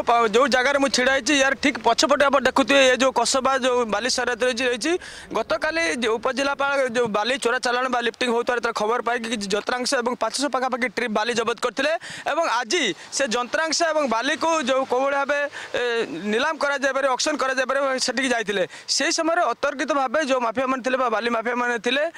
जो जगार मुझे छिड़ाई यार ठीक पछपटे आप देखुए ये जो कसबा जो बाली सरात रही गत काली उपजिलापाल जो बाली चोरा चालाण बा लिफ्टिंग होता खबर पाई जंत्रांश और 500 पाखापाखि ट्रिप बाली जबत करते आज से जंत्रांश और बाली को जो कौ भाव नीलाम कर ऑक्शन कर जाते से समय अतर्कित भाव जो माफिया मैंने थे बाली माफिया मैंने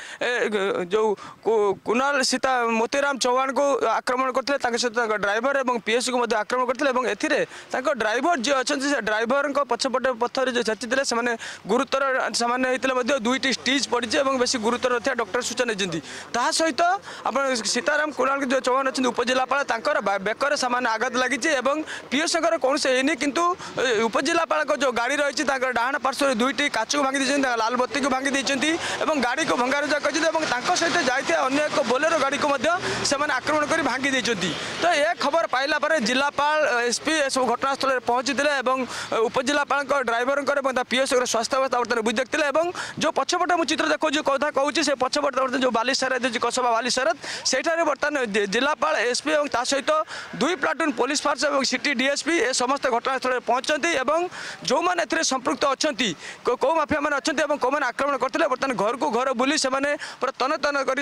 थे जो कुणाल सीता मोतीराम चौहान को आक्रमण करते सहित ड्राइवर और पीएस को आक्रमण करते ड्राइवर जी अच्छा से ड्राइवर पछपटे पथर जो छाची से गुरुतर सामान्य होते दुईटी स्टिच पड़ी बेस गुरुतर रहा डॉक्टर सूचना देती सहित आप सीताराम कुणाल जो चौहान अच्छे उपजिलापाल बेकर सामान आघात लगी पीएस कौन से है किंतु उपजिलापाल जो गाड़ी रही डाण पार्श्व दुईटी काच को भांगी लाल बत्ती को भांगी गाड़ी को भंगारुजा कर सहित जाते अन्य एक बोलेरो गाड़ी को आक्रमण कर भांगी तो यह खबर पाइला जिलापाल एसपी सब घटनास्थल पहुंची उपजिलापाल ड्राइवर पीएस स्वास्थ्य अवस्था बर्तमान बुझी देखते जो पछपटे मुझे चित्र देखो कथा कहूँ से पछपटे बर्तमान जो बाली सरात कसबा बाली सरात से बर्तमान जिलापाल एसपी और सहित 2 प्लाटून पुलिस फोर्स और सिटी डीएसपी ए समस्त घटनास्थल पहुंचती जो मैंने संपृक्त अच्छा कौ माफिया मैंने अच्छा कौ मैंने आक्रमण करते बर्तमान घर को घर बुली से पूरा तन तन कर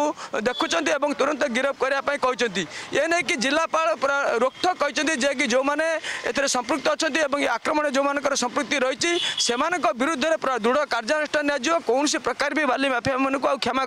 देखुं तुरंत गिरफ्त करने कहते ये नहीं कि जिलापाल पूरा रोकठोक कहते कि जो मैंने ए संपृक्त अच्छा आक्रमण जो मान संपृक्ति रही से विरुद्ध में पूरा दृढ़ कार्यानुष्ठान कौन प्रकार भी बाली माफिया मान को क्षमा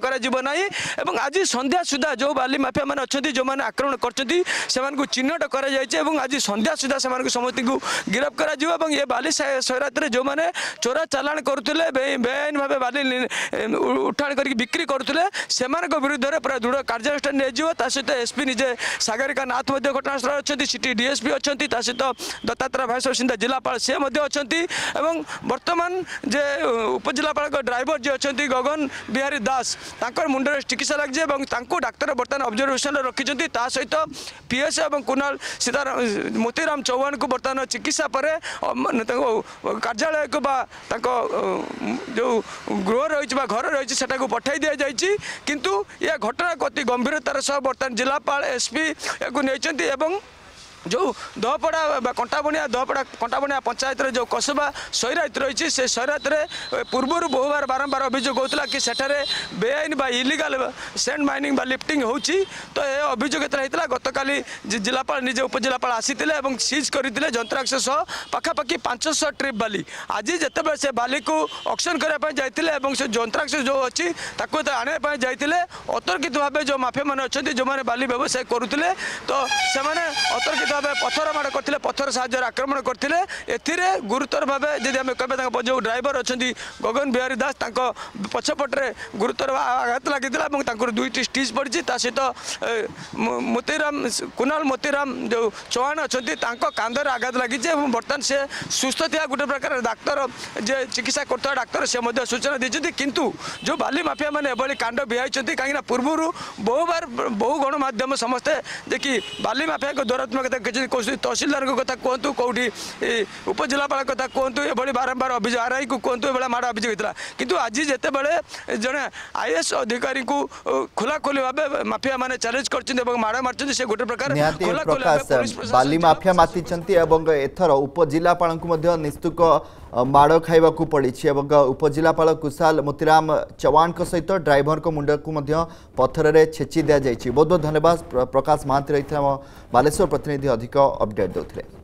कर आज संध्या सुधा जो बाली माफिया मान अच्छा जो मैंने आक्रमण कर चिन्हट कर आज संध्या सुधा से समस्त को गिरफ्त कर ये बाली सरात जो मैंने चोरा चालाण करुले बेआईन भाव बाली उठाण कर बिक्री करुले से विरुद्ध में पूरा दृढ़ कार्यानुष्ठान सहित एसपी निजे सागरिका नाथ घटनास्थल अच्छा सिटी डीएसपी अच्छा सहित दत्तात्रेय भाई सिंधा जिलापाल से अच्छा बर्तमान जे उपजिलापाल ड्राइवर जी अच्छा गगन बिहारी दास मुंडे चिकित्सा लगी डाक्तर बर्तमान ऑब्जर्वेशन रखिंट सहित पीएस और कुणाल सीताराम मोतीराम चौहान को बर्तमान चिकित्सा पर कार्यालय को जो गृह रही घर रही पठाई दि जाइए किंतु यह घटना को अति गंभीरतार सह बर्तमान जिलापाल एसपी या नहीं जो दहपड़ा कंटाबणिया कंटाबणिया पंचायत जो कसबा सैरात रही से सैरात पूर्वर बहुबार बारंबार अभियोग होता कि सेठारे बेआईन बा इलिगाल सैंड माइनिंग बा लिफ्टिंग होची तो यह अभियोग होता गत काली जिलापाल निजे उपजिलापाल आसी सीज करते जंत्रांश सह पाखापाखि 500 ट्रिप बाली आज जिते से बाली को ऑक्शन करने जाते से जंत्रांश जो अच्छी आने जाते अतर्कित भाव जो माफिया मैंने अच्छा जो मैंने बाली व्यवसाय करुले तो से अतर्कित पथर माड़ करते पथर साहाଯ୍य आक्रमण करते गुरुतर भाव जब आम कह जो ड्राइवर अच्छा गगन बिहारी दास पछपटे गुरुतर आघात लगी दुईटी स्टिच पड़ी सहित मोतीराम कुणाल मोतीराम जो चौहान अच्छा कांधर आघात लगी बर्तमान से सुस्थ थी गोटे प्रकार डाक्तर जे चिकित्सा करता डाक्तर से सूचना देते किंतु जो बाली माफिया मैंने एभली कांड बिहाई कहीं पूर्वर बहुबार बहु गणमाध्यम समस्ते देखिए बाली माफिया को दौरात्मक तहसीलदार कथा कहतु कौटी उपजिलापाल कथा कहतु ये बारंबार अभियोग आरआई को कहतु ये माड़ अभियोग होता किंतु आज जिते बड़े जड़े आईएएस अधिकारी को खोलाखोली भाव माफिया मैंने चैलेंज कर माड़ मार्च से गोटे प्रकार बाली माफिया माति एथर उपजिलापाल निस्तुक माड़ खाइबा पड़ी उपजिलापाल कुशाल मोतीराम चौहान सहित ड्राइवर को मुंड को पत्थर में छेची दि जाइए। बहुत बहुत धन्यवाद प्रकाश महांती रही बालेश्वर प्रतिनिधि अधिक अपडेट देते।